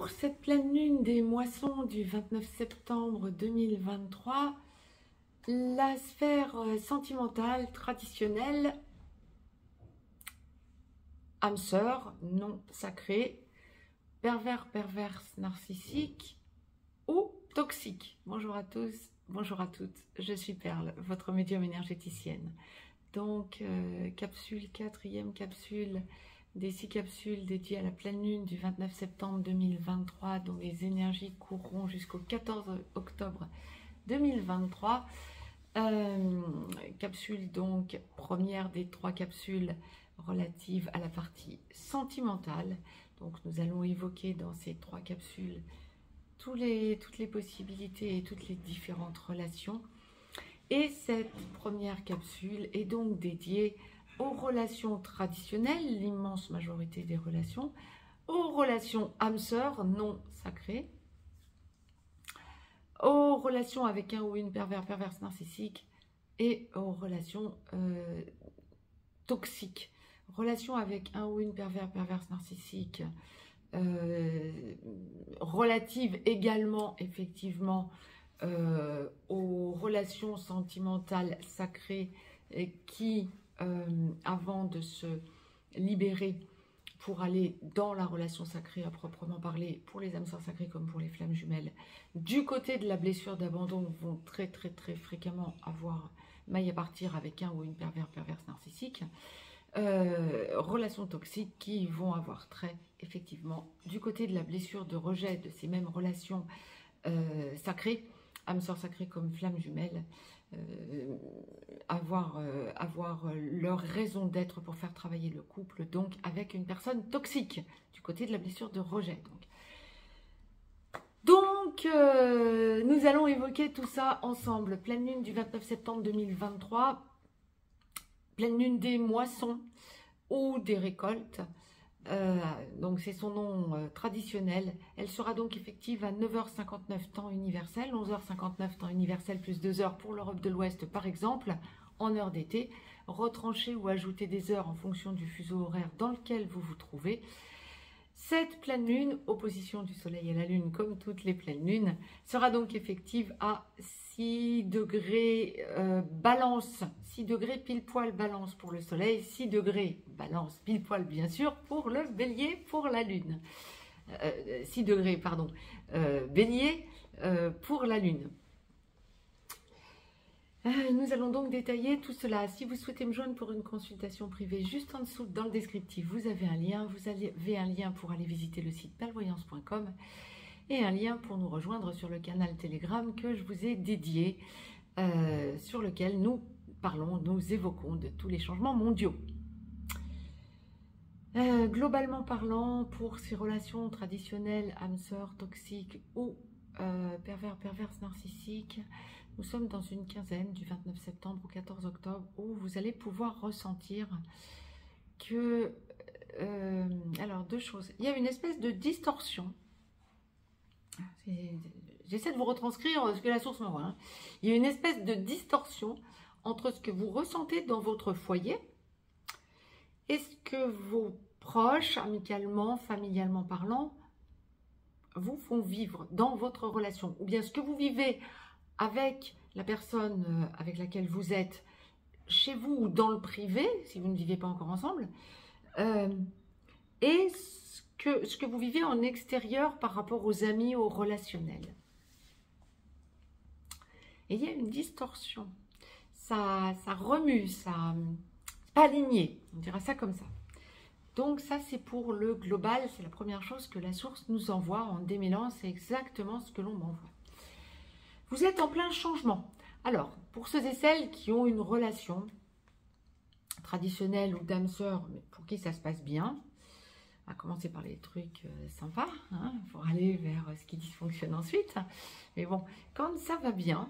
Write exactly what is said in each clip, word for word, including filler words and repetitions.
Pour cette pleine lune des moissons du vingt-neuf septembre deux mille vingt-trois, la sphère sentimentale traditionnelle, âme sœur, non sacrée, pervers, perverse, narcissique ou toxique. Bonjour à tous, bonjour à toutes, je suis Perle, votre médium énergéticienne. Donc, euh, capsule, quatrième capsule des six capsules dédiées à la pleine lune du vingt-neuf septembre deux mille vingt-trois, dont les énergies courront jusqu'au quatorze octobre deux mille vingt-trois. Euh, capsule donc, première des trois capsules relatives à la partie sentimentale. Donc nous allons évoquer dans ces trois capsules tous les, toutes les possibilités et toutes les différentes relations. Et cette première capsule est donc dédiée aux relations traditionnelles, l'immense majorité des relations, aux relations âme-sœur non sacrées, aux relations avec un ou une pervers, perverse, narcissique et aux relations euh, toxiques. Relations avec un ou une pervers, perverse, narcissique, euh, relatives également, effectivement, euh, aux relations sentimentales sacrées et qui... Euh, avant de se libérer pour aller dans la relation sacrée à proprement parler, pour les âmes sœurs sacrées comme pour les flammes jumelles, du côté de la blessure d'abandon, vont très très très fréquemment avoir maille à partir avec un ou une pervers perverse narcissique. Euh, relations toxiques qui vont avoir trait effectivement du côté de la blessure de rejet de ces mêmes relations euh, sacrées, âmes sœurs sacrées comme flammes jumelles. Euh, avoir, euh, avoir leur raison d'être pour faire travailler le couple, donc avec une personne toxique, du côté de la blessure de rejet. Donc, donc euh, nous allons évoquer tout ça ensemble. Pleine lune du vingt-neuf septembre deux mille vingt-trois, pleine lune des moissons ou des récoltes. Euh, donc c'est son nom euh, traditionnel. Elle sera donc effective à neuf heures cinquante-neuf temps universel, onze heures cinquante-neuf temps universel plus deux heures pour l'Europe de l'Ouest par exemple, en heure d'été. Retrancher ou ajouter des heures en fonction du fuseau horaire dans lequel vous vous trouvez. Cette pleine lune, opposition du soleil à la lune comme toutes les pleines lunes, sera donc effective à six degrés euh, balance, six degrés pile poil balance pour le soleil, six degrés balance pile poil bien sûr pour le bélier, pour la lune. Euh, six degrés, pardon, euh, bélier euh, pour la lune. Euh, nous allons donc détailler tout cela. Si vous souhaitez me joindre pour une consultation privée, juste en dessous dans le descriptif, vous avez un lien. Vous avez un lien pour aller visiter le site perlevoyance point com et un lien pour nous rejoindre sur le canal Telegram que je vous ai dédié, euh, sur lequel nous parlons, nous évoquons de tous les changements mondiaux. Euh, globalement parlant, pour ces relations traditionnelles, âme-sœur, toxiques ou euh, pervers, perverses, narcissiques, nous sommes dans une quinzaine du vingt-neuf septembre au quatorze octobre où vous allez pouvoir ressentir que... Euh, alors, deux choses. Il y a une espèce de distorsion. J'essaie de vous retranscrire ce que la source m'envoie. Hein. Il y a une espèce de distorsion entre ce que vous ressentez dans votre foyer et ce que vos proches, amicalement, familialement parlant, vous font vivre dans votre relation. Ou bien ce que vous vivez avec la personne avec laquelle vous êtes, chez vous ou dans le privé, si vous ne vivez pas encore ensemble, euh, et ce que, ce que vous vivez en extérieur par rapport aux amis, aux relationnels. Et il y a une distorsion. Ça, ça remue, ça c'est pas aligné, on dira ça comme ça. Donc ça, c'est pour le global, c'est la première chose que la source nous envoie en démêlant, c'est exactement ce que l'on m'envoie. Vous êtes en plein changement. Alors, pour ceux et celles qui ont une relation traditionnelle ou d'âme-sœur, mais pour qui ça se passe bien, on va commencer par les trucs euh, sympas, hein, pour aller vers ce qui dysfonctionne ensuite. Mais bon, quand ça va bien,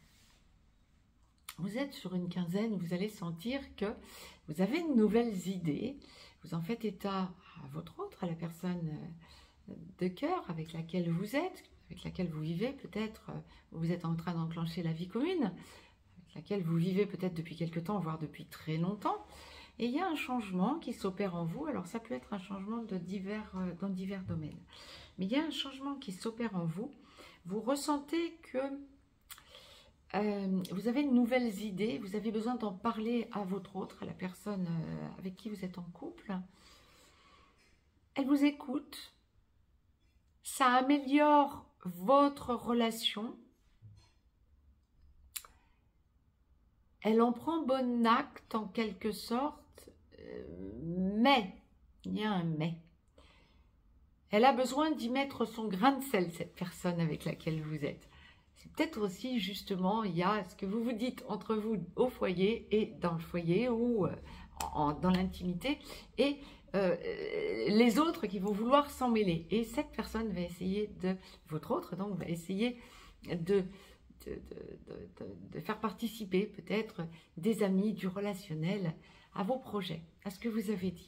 vous êtes sur une quinzaine, vous allez sentir que vous avez de nouvelles idées, vous en faites état à votre autre, à la personne de cœur avec laquelle vous êtes, avec laquelle vous vivez peut-être, vous êtes en train d'enclencher la vie commune, avec laquelle vous vivez peut-être depuis quelque temps, voire depuis très longtemps, et il y a un changement qui s'opère en vous. Alors ça peut être un changement de divers, dans divers domaines. Mais il y a un changement qui s'opère en vous. Vous ressentez que euh, vous avez de nouvelles idées, vous avez besoin d'en parler à votre autre, à la personne euh, avec qui vous êtes en couple. Elle vous écoute, ça améliore votre relation. Elle en prend bon acte en quelque sorte, euh, mais, il y a un mais. Elle a besoin d'y mettre son grain de sel, cette personne avec laquelle vous êtes. C'est peut-être aussi justement, il y a ce que vous vous dites entre vous au foyer et dans le foyer ou euh, en, dans l'intimité et euh, les autres qui vont vouloir s'en mêler. Et cette personne va essayer de, votre autre donc, va essayer de, de, de, de, de, de faire participer peut-être des amis, du relationnel à vos projets, à ce que vous avez dit,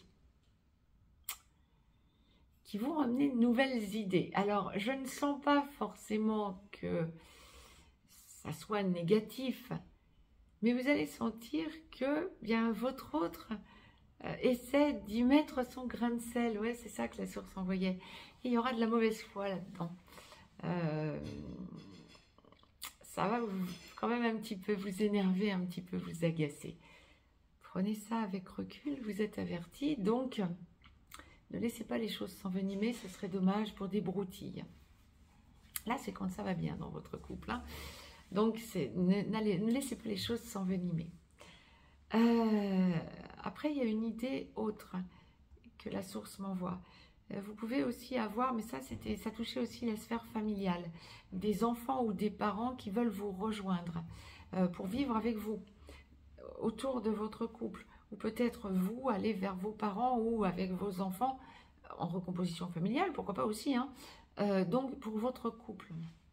qui vont amener de nouvelles idées. Alors, je ne sens pas forcément que ça soit négatif, mais vous allez sentir que bien votre autre euh, essaie d'y mettre son grain de sel. Ouais, c'est ça que la source envoyait. Et il y aura de la mauvaise foi là-dedans. Euh, ça va vous, quand même un petit peu vous énerver, un petit peu vous agacer. Prenez ça avec recul, vous êtes avertis, donc ne laissez pas les choses s'envenimer, ce serait dommage pour des broutilles. Là, c'est quand ça va bien dans votre couple. Hein. Donc, ne, ne laissez pas les choses s'envenimer. Euh, après, il y a une idée autre que la source m'envoie. Vous pouvez aussi avoir, mais ça, c'était, ça touchait aussi la sphère familiale, des enfants ou des parents qui veulent vous rejoindre euh, pour vivre avec vous, autour de votre couple. Ou peut-être vous aller vers vos parents ou avec vos enfants en recomposition familiale, pourquoi pas aussi, hein. Euh, donc pour votre couple.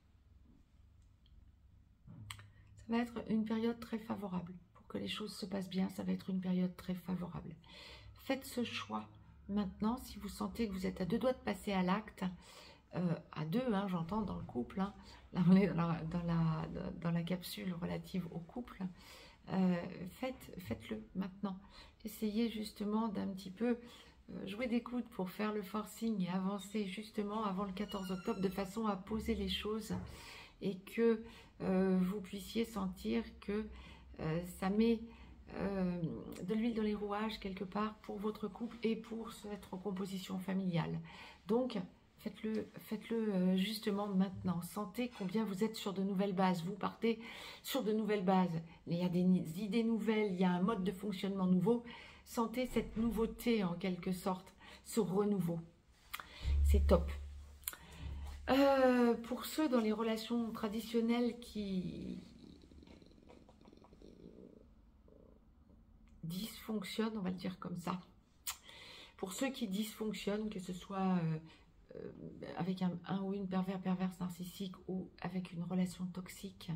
Ça va être une période très favorable. Pour que les choses se passent bien, ça va être une période très favorable. Faites ce choix maintenant si vous sentez que vous êtes à deux doigts de passer à l'acte, euh, à deux, hein, j'entends, dans le couple, hein. Là on est dans la, dans la, dans la capsule relative au couple. Euh, faites, faites-le maintenant. Essayez justement d'un petit peu euh, jouer des coudes pour faire le forcing et avancer justement avant le quatorze octobre de façon à poser les choses et que euh, vous puissiez sentir que euh, ça met euh, de l'huile dans les rouages quelque part pour votre couple et pour cette recomposition familiale. Donc faites-le faites-le justement maintenant. Sentez combien vous êtes sur de nouvelles bases. Vous partez sur de nouvelles bases. Il y a des idées nouvelles, il y a un mode de fonctionnement nouveau. Sentez cette nouveauté en quelque sorte, ce renouveau. C'est top. Euh, pour ceux dans les relations traditionnelles qui dysfonctionnent, on va le dire comme ça. Pour ceux qui dysfonctionnent, que ce soit... Euh, Euh, avec un, un ou une pervers, perverse narcissique ou avec une relation toxique,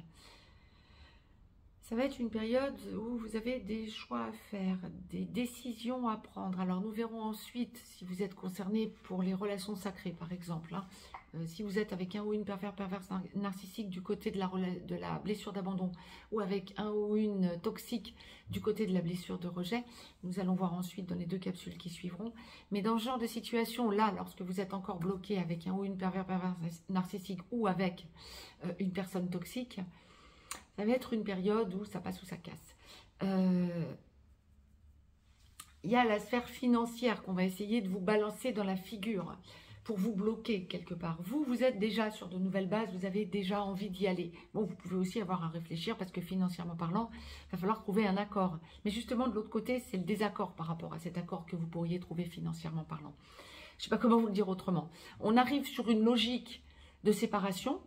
ça va être une période où vous avez des choix à faire, des décisions à prendre. Alors nous verrons ensuite si vous êtes concerné pour les relations sacrées par exemple, hein. Euh, si vous êtes avec un ou une pervers, perverse narcissique du côté de la, de la blessure d'abandon ou avec un ou une toxique du côté de la blessure de rejet, nous allons voir ensuite dans les deux capsules qui suivront. Mais dans ce genre de situation là, lorsque vous êtes encore bloqué avec un ou une pervers, perverse narcissique ou avec euh, une personne toxique, ça va être une période où ça passe ou ça casse. Euh, il y a la sphère financière qu'on va essayer de vous balancer dans la figure pour vous bloquer quelque part. Vous, vous êtes déjà sur de nouvelles bases, vous avez déjà envie d'y aller. Bon, vous pouvez aussi avoir à réfléchir parce que financièrement parlant, il va falloir trouver un accord. Mais justement, de l'autre côté, c'est le désaccord par rapport à cet accord que vous pourriez trouver financièrement parlant. Je ne sais pas comment vous le dire autrement. On arrive sur une logique de séparation,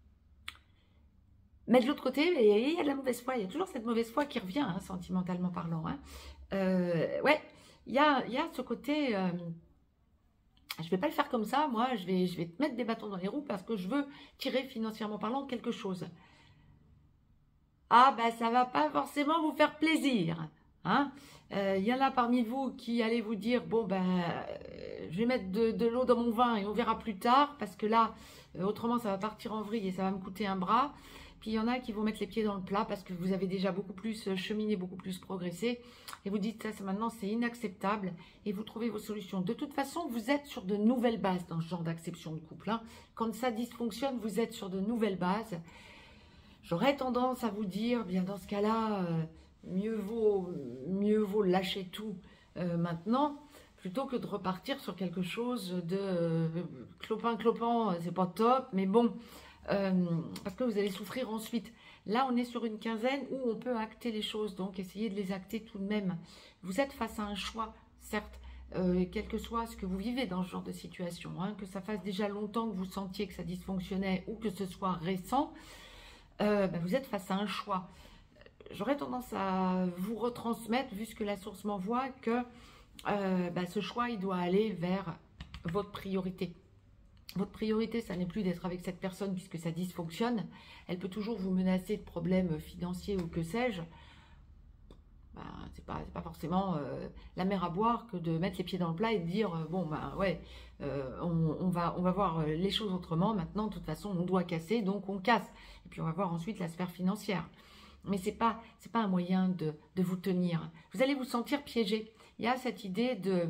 mais de l'autre côté, il y a de la mauvaise foi. Il y a toujours cette mauvaise foi qui revient, hein, sentimentalement parlant. Hein. Euh, ouais, il y a, il y a ce côté... Euh, je ne vais pas le faire comme ça, moi, je vais, je vais te mettre des bâtons dans les roues parce que je veux tirer financièrement parlant quelque chose. Ah, ben ça ne va pas forcément vous faire plaisir. Hein. Euh, il y en a parmi vous qui allez vous dire, bon ben, euh, je vais mettre de, de l'eau dans mon vin et on verra plus tard, parce que là, euh, autrement ça va partir en vrille et ça va me coûter un bras. Puis il y en a qui vont mettre les pieds dans le plat parce que vous avez déjà beaucoup plus cheminé, beaucoup plus progressé. Et vous dites, ça, ça maintenant c'est inacceptable. Et vous trouvez vos solutions. De toute façon, vous êtes sur de nouvelles bases dans ce genre d'acception de couple. Hein. Quand ça dysfonctionne, vous êtes sur de nouvelles bases. J'aurais tendance à vous dire, bien dans ce cas-là, euh, mieux vaut, mieux vaut lâcher tout euh, maintenant, plutôt que de repartir sur quelque chose de euh, clopin-clopin, c'est pas top, mais bon... Euh, parce que vous allez souffrir ensuite. Là, on est sur une quinzaine où on peut acter les choses, donc essayez de les acter tout de même. Vous êtes face à un choix, certes, euh, quel que soit ce que vous vivez dans ce genre de situation, hein, que ça fasse déjà longtemps que vous sentiez que ça dysfonctionnait ou que ce soit récent, euh, ben vous êtes face à un choix. J'aurais tendance à vous retransmettre, vu ce que la source m'envoie, que euh, ben ce choix, il doit aller vers votre priorité. Votre priorité, ça n'est plus d'être avec cette personne puisque ça dysfonctionne. Elle peut toujours vous menacer de problèmes financiers ou que sais-je. Ben, c'est pas, c'est pas forcément euh, la mer à boire que de mettre les pieds dans le plat et de dire euh, bon ben ouais, euh, on, on, va, on va voir les choses autrement. Maintenant, de toute façon, on doit casser, donc on casse. Et puis on va voir ensuite la sphère financière. Mais c'est pas, c'est pas un moyen de, de vous tenir. Vous allez vous sentir piégé. Il y a cette idée de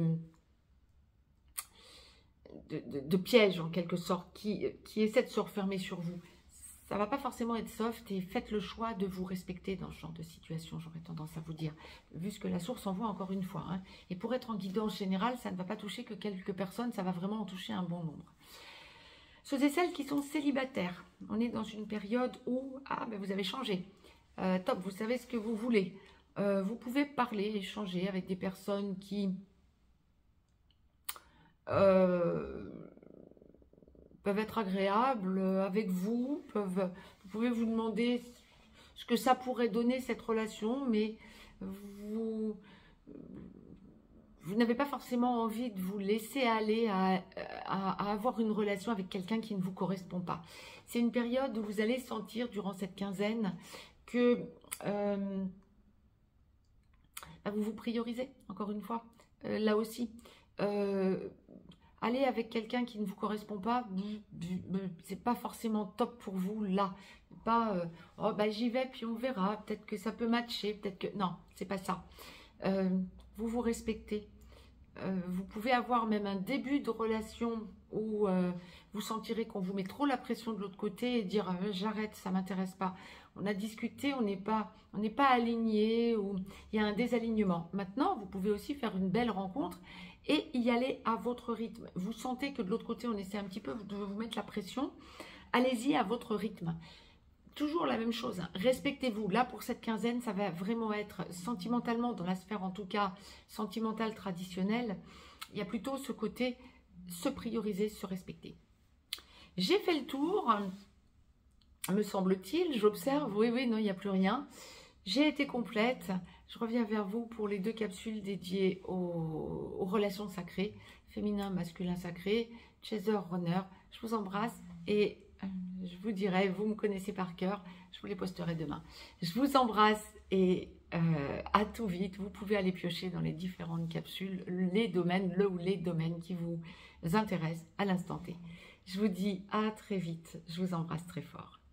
De, de, de piège en quelque sorte qui, qui essaie de se refermer sur vous. Ça va pas forcément être soft et faites le choix de vous respecter dans ce genre de situation, j'aurais tendance à vous dire, vu ce que la source envoie encore une fois. Hein. Et pour être en guidance générale, ça ne va pas toucher que quelques personnes, ça va vraiment en toucher un bon nombre. Ceux et celles qui sont célibataires, on est dans une période où ah, ben vous avez changé. Euh, top, vous savez ce que vous voulez. Euh, vous pouvez parler, échanger avec des personnes qui... Euh, peuvent être agréables avec vous, peuvent, vous pouvez vous demander ce que ça pourrait donner cette relation, mais vous, vous n'avez pas forcément envie de vous laisser aller à, à, à avoir une relation avec quelqu'un qui ne vous correspond pas. C'est une période où vous allez sentir durant cette quinzaine que euh, vous vous priorisez, encore une fois, euh, là aussi. Euh, aller avec quelqu'un qui ne vous correspond pas, c'est pas forcément top pour vous là. Pas euh, oh bah j'y vais puis on verra, peut-être que ça peut matcher, peut-être que non, c'est pas ça. Euh, vous vous respectez. Euh, vous pouvez avoir même un début de relation où euh, vous sentirez qu'on vous met trop la pression de l'autre côté et dire euh, j'arrête, ça m'intéresse pas. On a discuté, on n'est pas, on n'est pas aligné ou il y a un désalignement. Maintenant, vous pouvez aussi faire une belle rencontre et y aller à votre rythme. Vous sentez que de l'autre côté, on essaie un petit peu de vous mettre la pression. Allez-y à votre rythme. Toujours la même chose, hein. Respectez-vous. Là, pour cette quinzaine, ça va vraiment être sentimentalement, dans la sphère en tout cas sentimentale traditionnelle, il y a plutôt ce côté se prioriser, se respecter. J'ai fait le tour, me semble-t-il, j'observe, oui, oui, non, il n'y a plus rien. J'ai été complète. Je reviens vers vous pour les deux capsules dédiées aux, aux relations sacrées, féminin, masculin sacré, chaser, runner. Je vous embrasse et je vous dirai, vous me connaissez par cœur, je vous les posterai demain. Je vous embrasse et euh, à tout vite. Vous pouvez aller piocher dans les différentes capsules, les domaines, le ou les domaines qui vous intéressent à l'instant T. Je vous dis à très vite. Je vous embrasse très fort.